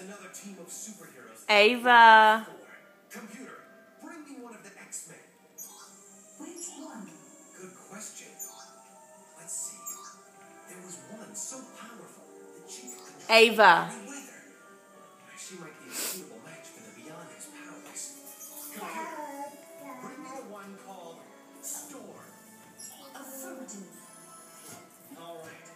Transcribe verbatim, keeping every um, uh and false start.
another team of superheroes. Ava. Computer, bring me one of the X-Men. Which one? Good question. Let's see. There was one so powerful that she could control Ava. any weather. She might be a suitable match for the Beyonders' powers. Computer, bring me the one called Storm. Affirmative. All right.